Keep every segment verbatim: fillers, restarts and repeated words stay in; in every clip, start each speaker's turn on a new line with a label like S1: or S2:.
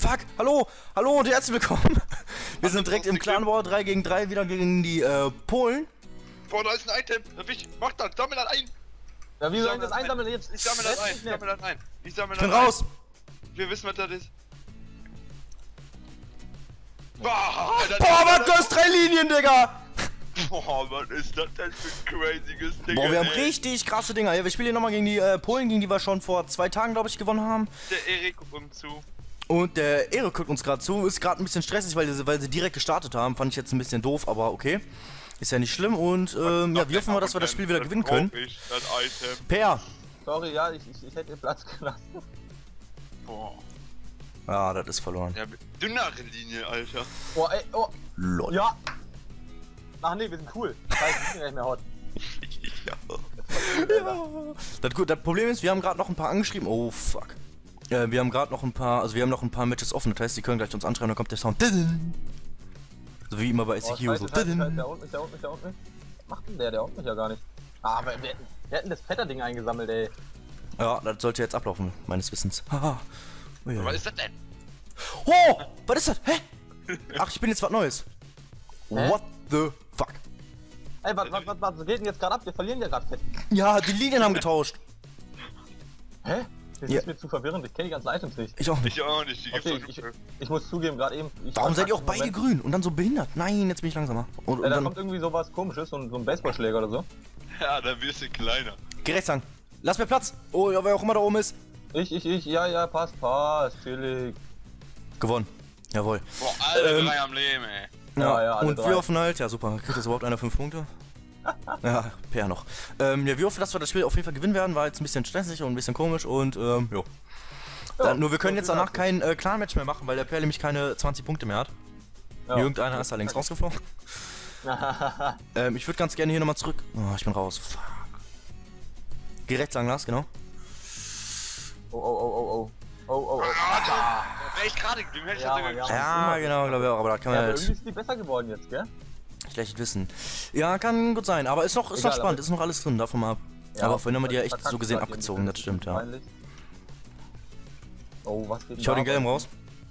S1: fuck, hallo, hallo und herzlich willkommen. Wir sind direkt im Clan War drei gegen drei wieder gegen die äh, Polen.
S2: Boah, da ist ein Item. Ich mach das, sammel das ein.
S3: Ja, wie soll ich das einsammeln jetzt?
S2: Ich sammel das ein, ich sammel das ein. Ich sammel
S1: Ich bin
S2: das ein.
S1: raus.
S2: Wir wissen, was das ist. Boah, das
S1: Boah, was, du hast drei Linien, Digga.
S2: Boah, was ist das denn für ein crazyes Ding?
S1: Boah, wir haben
S2: ey.
S1: richtig krasse Dinger. Ja, wir spielen hier nochmal gegen die äh, Polen, gegen die wir schon vor zwei Tagen, glaube ich, gewonnen haben.
S2: Der Erik guckt uns zu.
S1: Und der Erik guckt uns gerade zu. Ist gerade ein bisschen stressig, weil, sie- weil sie direkt gestartet haben. Fand ich jetzt ein bisschen doof, aber okay. Ist ja nicht schlimm. Und ähm, ja, wir hoffen mal, dass wir das Spiel wieder gewinnen können.
S2: Ich, das Item.
S1: Per.
S3: Sorry, ja, ich, ich, ich hätte den Platz gelassen.
S2: Boah.
S1: Ja, das ist verloren.
S2: Ja, mit dünnere Linie, Alter.
S3: Oh, ey, oh.
S1: Lol.
S3: Ja. Ach nee, wir sind cool. Scheiße, wir sind nicht mehr hot.
S2: Ja.
S1: Ja. Das, gut, das Problem ist, wir haben gerade noch ein paar angeschrieben. Oh fuck. Äh, wir haben gerade noch ein paar, also wir haben noch ein paar Matches offen. Das heißt, die können gleich uns anschreiben, dann kommt der Sound. So wie immer bei I C Q.
S3: Oh,
S1: So.
S3: scheiße, scheiße, scheiße, der haut mich, der haut mich, der haut mich. Was macht denn der? Der haut mich ja gar nicht. Ah, aber wir, wir hätten das Fetterding eingesammelt, ey.
S1: Ja, das sollte jetzt ablaufen, meines Wissens. Haha. Ui, ui.
S2: Was ist das denn?
S1: Oh, was ist das? Hä? Ach, ich bin jetzt was Neues.
S3: Hä?
S1: What the fuck?
S3: Ey, was, was, was, was geht denn jetzt gerade ab? Wir verlieren ja gerade fett.
S1: Ja, die Linien haben getauscht.
S3: Hä? Das
S1: Ja.
S3: ist mir zu verwirrend, ich kenne die ganzen Items nicht.
S1: Ich auch nicht.
S2: Ich auch nicht, die gibt's
S3: Okay,
S2: doch
S3: ich,
S2: nicht.
S3: ich muss zugeben, gerade eben... Ich
S1: Warum
S3: war
S1: seid ihr auch
S3: grad
S1: beide
S3: im Moment-
S1: grün und dann so behindert? Nein, jetzt bin ich langsamer. Und, und
S3: Ey, da
S1: dann
S3: kommt irgendwie sowas komisches, so ein, so ein Baseballschläger oder so.
S2: Ja, dann wirst du kleiner.
S1: geh rechts lang. Lass mir Platz. Oh, ja, wer auch immer da oben ist.
S3: Ich, ich, ich, ja, ja, passt, passt, chillig.
S1: Gewonnen. Jawohl.
S2: Boah, alle
S1: Ähm,
S2: drei am Leben, ey.
S3: Ja, ja, alle
S1: und
S3: drei.
S1: wir hoffen halt, ja super, kriegt jetzt überhaupt einer fünf Punkte? Ja, Per noch. Ähm, ja, wir hoffen, dass wir das Spiel auf jeden Fall gewinnen werden, war jetzt ein bisschen stressig und ein bisschen komisch und ähm, jo. Dann, nur wir können jetzt danach kein äh, Clan-Match mehr machen, weil der Per nämlich keine zwanzig Punkte mehr hat.
S3: Ja.
S1: Irgendeiner ist da links rausgeflogen. ähm, ich würde ganz gerne hier nochmal zurück. Oh, ich bin raus. Fuck. Geh rechts lang, Lars, genau.
S3: Oh, oh, oh, oh, oh. Oh, oh, oh.
S2: Ah, da wär ich gerade, dem hätte ich
S3: Ja,
S2: ja sogar
S3: Mann, ja.
S2: geschafft.
S1: Ja, genau, glaube ich auch, aber da kann
S3: Ja,
S1: man
S3: aber
S1: halt
S3: irgendwie sind die besser geworden jetzt, gell?
S1: schlecht wissen. Ja, kann gut sein, aber ist noch, ist
S3: Egal,
S1: noch spannend,
S3: aber-
S1: ist noch alles drin, davon mal ab.
S3: Ja,
S1: aber vorhin haben wir die ja echt
S3: verkackt
S1: so gesehen
S3: grad hier ein
S1: abgezogen, das
S3: bisschen.
S1: stimmt, ja.
S3: Peinlich. Oh, was geht denn
S1: Ich hau
S3: da
S1: den gelben raus.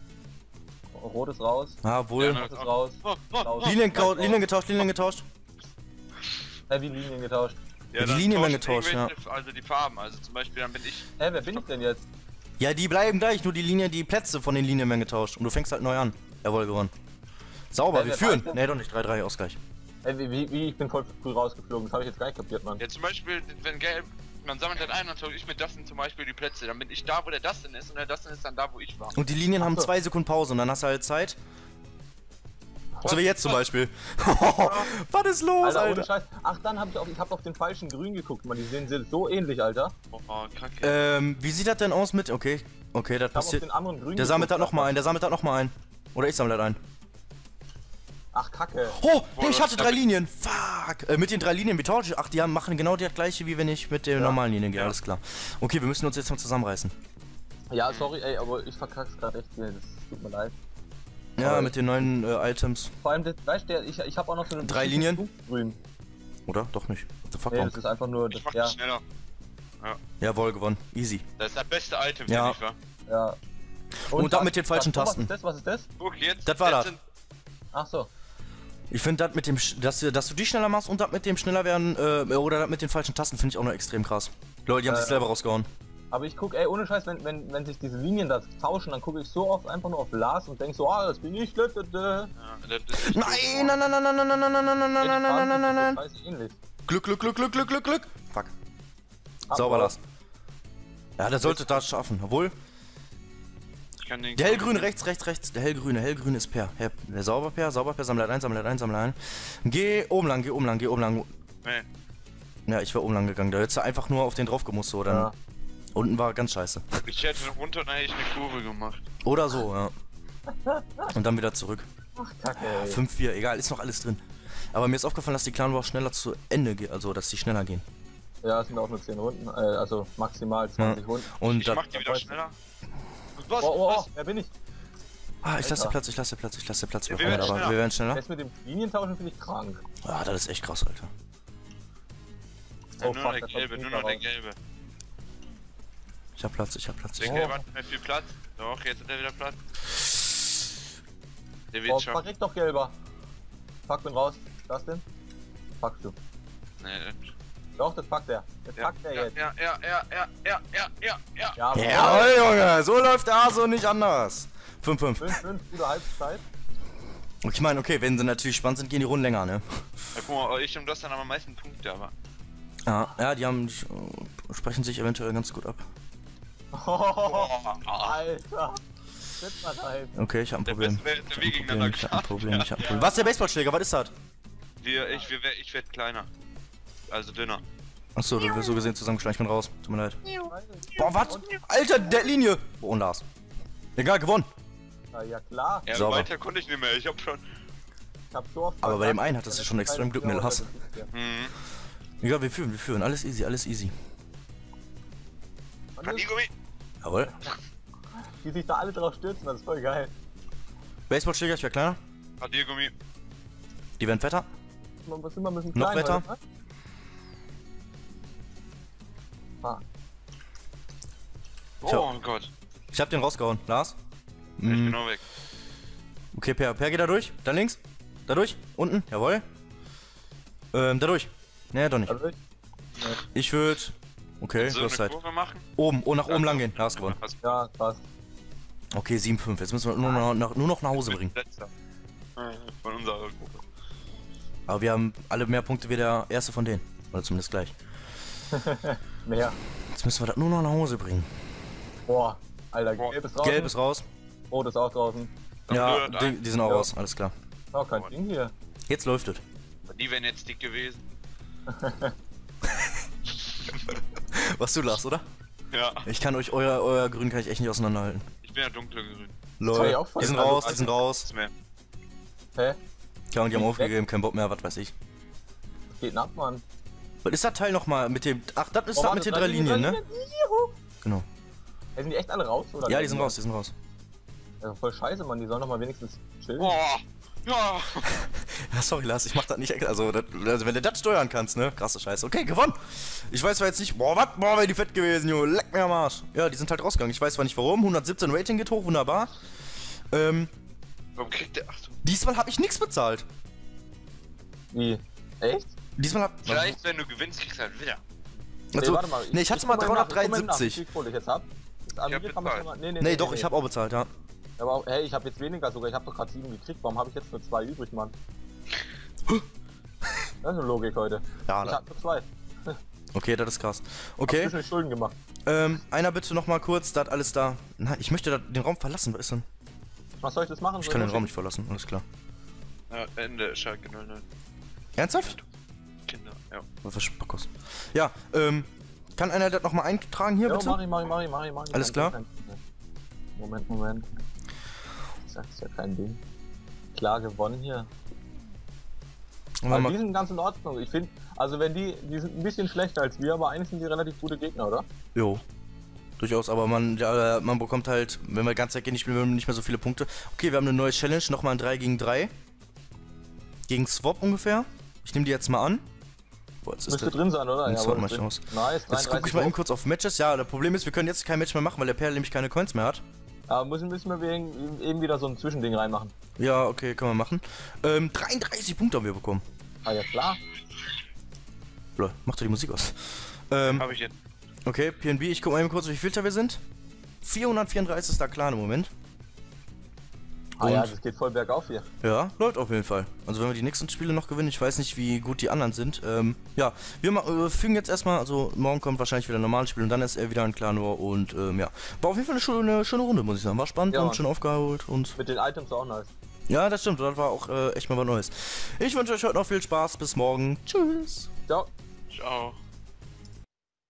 S3: Rot ist raus.
S1: Ah, wohl.
S2: Ja,
S3: Rot ist raus.
S2: Oh, oh,
S3: Raus.
S2: oh.
S1: Linien,
S3: Raus.
S1: Linien getauscht, Linien getauscht.
S3: Heavy Linien getauscht.
S2: Ja,
S1: Die
S2: dann
S1: Linien werden
S2: tauschen
S1: getauscht, ja.
S2: irgendwelche- Also die Farben, also zum Beispiel dann bin ich...
S3: Hä, wer bin ich denn jetzt?
S1: Ja, die bleiben gleich, nur die Linie, die Plätze von den Linien werden getauscht. Und du fängst halt neu an. Jawohl, gewonnen. Sauber,
S3: Wer-
S1: wir
S3: wer
S1: führen.
S3: weiß denn?
S1: Nee, doch nicht, drei drei Ausgleich.
S3: Ey, wie, wie, wie, ich bin voll früh rausgeflogen, das habe ich jetzt gar nicht kapiert, Mann.
S2: Ja, zum Beispiel, wenn gelb... Man sammelt dann ein und tue ich mit Dustin zum Beispiel die Plätze. Dann bin ich da, wo der Dustin ist und der Dustin ist dann da, wo ich war.
S1: Und die Linien haben
S3: Ach so.
S1: zwei Sekunden Pause und dann hast du halt Zeit. So wie jetzt zum Beispiel. Was ist los,
S3: Alter, ohne
S1: Alter?
S3: Scheiß. Ach, dann habe ich auf, ich hab auf den falschen Grün geguckt, Mann, die sehen sind so ähnlich, Alter.
S2: Oh, kacke.
S1: Ähm, wie sieht das denn aus mit... Okay, okay, das
S3: Ich hab auf
S1: passiert...
S3: den anderen Grün
S1: Der sammelt das
S3: geguckt,
S1: nochmal ein, der sammelt das nochmal ein. Oder ich sammle das ein.
S3: Ach, Kacke.
S1: Oh,
S2: Boah,
S1: hey, ich
S2: das-
S1: hatte drei Linien. Fuck. Äh, mit den drei Linien, wie tausche ich? Ach, die haben, machen genau das gleiche, wie wenn ich mit den
S3: Ja.
S1: normalen Linien gehe.
S2: Ja.
S1: Alles klar. Okay, wir müssen uns jetzt mal zusammenreißen.
S3: Ja, sorry, ey, aber ich verkack's gerade echt viel, das tut mir leid.
S1: Ja,
S3: Aber-
S1: mit den neuen äh, Items.
S3: Vor allem, das, weißt du, ich, ich habe auch noch so eine...
S1: Drei Linien?
S3: Grün.
S1: Oder? Doch nicht. What the fuck,
S3: Nee,
S1: warum?
S3: das ist einfach nur...
S2: Ich
S3: Das,
S2: mach
S3: ja,
S2: das schneller.
S1: Jawohl, gewonnen. Easy.
S2: Das ist das beste Item,
S1: Ja.
S2: finde ich, wa?
S3: ja.
S1: Und dann mit den falschen
S3: was,
S1: Tasten.
S3: Was ist das, was ist das?
S2: Guck, jetzt...
S1: Das war
S2: jetzt
S1: das.
S2: sind-
S3: Ach so.
S1: Ich finde das mit dem, Sch- dass, du- dass du die schneller machst und das mit dem schneller werden, äh, oder das mit den falschen Tasten finde ich auch noch extrem krass. Leute, die haben
S3: Äh,
S1: sich selber rausgehauen.
S3: Aber ich guck, ey, ohne Scheiß, wenn, wenn, wenn sich diese Linien da tauschen, dann gucke ich so oft einfach nur auf Lars und denk so, ah, das bin ich, da, da, da.
S2: Ja, das ist
S1: Nein, nein, nein, nein, nein, nein, nein, nein, nein, nein, nein, nein, nein, nein, nein, nein.
S3: Scheiße ähnlich.
S1: Glück, Glück, Glück, Glück, Glück, Glück, Glück. Fuck.
S3: Ah,
S1: Sauber,
S3: oh.
S1: Lars. Ja, der sollte das schaffen. Obwohl,
S2: Ich kann den...
S1: der hellgrüne rechts, rechts, rechts. Der hellgrüne, hellgrüne ist Per. Herr- Der sauber Per, sauber Per, sammelt ein, sammelt ein, sammelt ein. Geh oben lang, geh oben lang, geh oben lang.
S2: Nee.
S1: Ja, ich war oben lang gegangen. Da hättest du einfach nur auf den drauf gemusst, so. Dann
S3: Ja.
S1: unten war ganz scheiße.
S2: Ich hätte runter und eigentlich eine Kurve gemacht.
S1: Oder so, ja. Und dann wieder zurück.
S3: Ach, Kacke, ey.
S1: fünf vier, egal, ist noch alles drin. Aber mir ist aufgefallen, dass die Clan Wars schneller zu Ende gehen, also dass die schneller gehen.
S3: Ja, es sind auch nur zehn Runden, äh, also maximal zwanzig Runden.
S1: Und
S2: Ich
S1: das,
S2: mach die wieder
S3: weiß-
S2: schneller. Was?
S3: Oh, oh, oh,
S2: Was?
S3: wer bin ich?
S1: ah, ich lasse
S3: Alter.
S1: Platz, ich lasse Platz, ich lasse Platz. Wir,
S2: wir
S1: kommen,
S2: werden
S1: aber
S2: schneller.
S1: wir werden schneller.
S3: Das mit dem Linientauschen finde ich krank.
S1: Ah, das ist echt krass, Alter.
S2: Ja,
S3: Oh,
S2: nur
S3: fuck,
S2: noch der
S3: das
S2: gelbe,
S3: kommt
S2: nur
S3: nicht
S2: noch der
S3: raus.
S2: gelbe.
S1: Ich hab Platz, ich hab Platz.
S2: Der
S1: Ich
S2: gelbe hat nicht mehr viel Platz. Doch, jetzt hat er wieder Platz. Der
S3: Oh,
S2: wird schon.
S3: verreck doch, Gelber. Fuck, bin raus. Das denn? Fuckst du.
S2: Nee,
S3: Doch, das packt er. Das
S2: ja,
S3: packt er
S2: ja,
S3: jetzt.
S2: ja, ja, ja, ja, ja, ja, ja, ja.
S3: Ja, aber
S1: Jawohl, Junge, so läuft der Hase und nicht anders. fünf fünf.
S3: fünf fünf, gute Halbzeit.
S1: Ich meine, okay, wenn sie natürlich spannend sind, gehen die Runden länger, ne?
S2: Ja, guck mal, ich und das dann am meisten Punkte, aber.
S1: Ja, ja, die haben, die sprechen sich eventuell ganz gut ab.
S3: Oh, Alter. Setz mal da hin.
S1: Okay, ich hab ein
S2: Der
S1: Problem.
S2: Beste wäre,
S1: Ich
S2: wenn
S1: hab
S2: wir
S1: ein
S2: gegeneinander
S1: Problem, ich hab ein
S2: geschlagen.
S1: Problem, ich hab ein Problem. Was ist der Baseballschläger? Was ist das?
S2: Wir, ich, wir, ich werd kleiner. Also dünner.
S1: Achso, du wirst so gesehen zusammengeschlagen, ich bin raus. Tut mir leid. Boah, was? Alter, der Linie! Oh, und Lars. Egal, gewonnen.
S3: Na ja, klar.
S2: Ja,
S1: Sauber.
S2: weiter konnte ich nicht mehr, ich hab schon.
S3: Ich hab so oft
S1: Aber bei dem
S3: verkackt.
S1: einen hattest du schon extrem Glück,
S3: Ja,
S1: Lars.
S3: das ist ja.
S2: Mhm.
S1: Egal, wir führen, wir führen. Alles easy, alles easy.
S3: Und das-
S2: Radiergummi.
S1: Jawohl.
S3: Die sich da alle drauf stürzen, das ist voll geil.
S1: Baseballschläger, ich wär kleiner.
S2: Radiergummi.
S1: Die werden fetter.
S3: Was immer ein bisschen
S1: Noch
S3: klein
S1: weiter?
S3: heute, ne? Ah.
S1: Tja.
S2: Oh Gott.
S1: Ich hab den rausgehauen. Lars?
S2: Ich bin
S1: Mm,
S2: noch weg.
S1: okay, Per. Per, geht da durch. Dann links. Da durch. Unten. Jawohl. Ähm, da durch. Nee, doch nicht.
S3: Also ich,
S1: Ich würde. Okay,
S2: So
S1: du hast
S2: eine
S1: Zeit.
S2: Kurve machen.
S1: Oben. Oh, nach oben lang gehen. Lars gewonnen.
S2: Was-
S3: ja, passt.
S1: Okay, sieben fünf. Jetzt müssen wir nur noch, nach, nur noch nach Hause bringen.
S2: Letzter. Äh, Von unserer Gruppe.
S1: Aber wir haben alle mehr Punkte wie der erste von denen. Oder zumindest gleich.
S3: Mehr.
S1: Jetzt müssen wir das nur noch nach Hause bringen.
S3: Boah. Alter,
S2: Boah.
S3: gelb ist draußen.
S1: Gelb ist raus.
S3: Rot ist auch draußen.
S2: Dann
S1: Ja,
S2: blöd
S1: die,
S2: ein.
S1: die sind auch
S3: Ja.
S1: raus. Alles klar.
S3: Oh, kein Ding hier.
S1: Jetzt läuft es.
S2: Die wären jetzt dick gewesen.
S1: Was du lachst, oder?
S2: Ja.
S1: Ich kann euch, euer, euer Grün kann ich echt nicht auseinanderhalten.
S2: Ich bin ja dunkelgrün.
S1: Lol.
S3: ich auch voll.
S1: Die sind
S3: Also-
S1: raus, die sind raus.
S2: Nichts mehr.
S3: Hä?
S1: Ja, und die haben
S3: Weg.
S1: aufgegeben, kein Bock mehr, was weiß ich.
S3: Was geht denn ab, Mann?
S1: Was ist das Teil nochmal mit dem. Ach, das ist
S3: Oh,
S1: das
S3: warte,
S1: mit den
S3: drei
S1: drei
S3: Linien,
S1: Linien,
S3: drei
S1: ne?
S3: Linien. Juhu.
S1: Genau.
S3: Ey, sind die echt alle raus, oder?
S1: Ja, die sind raus, die sind raus.
S3: Ja, voll scheiße, Mann. Die sollen doch mal wenigstens chillen.
S2: Boah. Ja.
S1: Ja, sorry, Lars, ich mach das nicht extra. Also, das, also, wenn du das steuern kannst, ne? Krasse Scheiße. Okay, gewonnen. Ich weiß zwar jetzt nicht. Boah, was? Boah, wäre die fett gewesen, Junge. Leck mir am Arsch. Ja, die sind halt rausgegangen. Ich weiß zwar nicht warum. hundertsiebzehn Rating geht hoch, wunderbar. Ähm,
S2: Warum kriegt der. Ach so.
S1: diesmal habe ich nichts bezahlt.
S3: Wie? Echt?
S1: Diesmal hab.
S2: Vielleicht, wenn du gewinnst, kriegst du halt wieder.
S1: Also,
S3: nee, warte mal.
S1: nee, ich hatte mal
S3: guck nach, ich guck nach,
S1: dreihundertdreiundsiebzig.
S3: wie viel Kohle ich jetzt hab. Das andere
S2: hab
S3: kann man
S2: bezahlt.
S3: schon mal- Nee, nee,
S1: Nee, doch, ich habe auch bezahlt, ja.
S3: Aber auch, hey, ich habe jetzt weniger sogar. Ich habe doch gerade sieben gekriegt. Warum habe ich jetzt nur zwei übrig, Mann? Das ist eine Logik heute.
S1: Ja,
S3: Ich
S1: da.
S3: hab nur zwei.
S1: Okay, das ist krass.
S3: Hab
S1: Okay,
S3: ein bisschen Schulden gemacht.
S1: ähm, einer bitte noch mal kurz, das alles da. Nein, ich möchte da den Raum verlassen. Was ist denn?
S3: Was soll ich das machen?
S1: Ich
S3: Soll
S1: kann den
S3: das
S1: Raum nicht verlassen, alles klar.
S2: Ja, Ende Schalke null null.
S1: Ernsthaft?
S2: Kinder, ja.
S1: Was für Spackos. Ja, ähm, kann einer das noch mal eintragen hier,
S3: Ja,
S1: bitte?
S3: mach ich, mach ich, mach ich, mach ich, mach ich.
S1: Alles klar?
S3: Moment, Moment. Das ist ja kein Ding. Klar gewonnen hier.
S1: Und dann
S3: Aber
S1: mal,
S3: die sind ganz in Ordnung. Ich finde, also wenn die, die sind ein bisschen schlechter als wir, aber eigentlich sind die relativ gute Gegner, oder?
S1: jo. Durchaus, aber man, ja, man bekommt halt, wenn wir ganz gehen, nicht, nicht mehr so viele Punkte. Okay, wir haben eine neue Challenge, nochmal ein drei gegen drei. Gegen Swap ungefähr. Ich nehme die jetzt mal an. Boah, jetzt ist
S3: Müsste
S1: das,
S3: drin sein, oder?
S1: Das
S3: wo
S1: haut mal
S3: ist drin?
S1: aus.
S3: Nice,
S1: jetzt gucke ich mal eben kurz auf Matches. Ja, das Problem ist, wir können jetzt kein Match mehr machen, weil der Perl nämlich keine Coins mehr hat.
S3: Aber müssen, müssen wir wegen, eben wieder so ein Zwischending reinmachen.
S1: Ja, okay, können wir machen. Ähm, dreiunddreißig Punkte haben wir bekommen.
S3: Ah ja, klar.
S1: Lol, mach doch die Musik aus. Ähm,
S2: Hab ich jetzt.
S1: okay, P N B, ich guck mal eben kurz, wie viel Filter wir sind. vierhundertvierunddreißig ist da klar im Moment.
S3: Ah ja,
S1: Und-
S3: das geht voll bergauf hier.
S1: Ja, läuft auf jeden Fall. Also wenn wir die nächsten Spiele noch gewinnen, ich weiß nicht, wie gut die anderen sind. Ähm, ja, wir ma- äh, fügen jetzt erstmal, also morgen kommt wahrscheinlich wieder ein normales Spiel und dann ist er wieder ein Clan War und ähm, ja. War auf jeden Fall eine schöne, schöne Runde, muss ich sagen. War spannend
S3: Ja,
S1: und
S3: Mann.
S1: schön aufgeholt und
S3: Mit den Items auch nice.
S1: ja, das stimmt, das war auch äh, echt mal was Neues. Ich wünsche euch heute noch viel Spaß, bis morgen. Tschüss.
S3: Ciao.
S2: Ciao.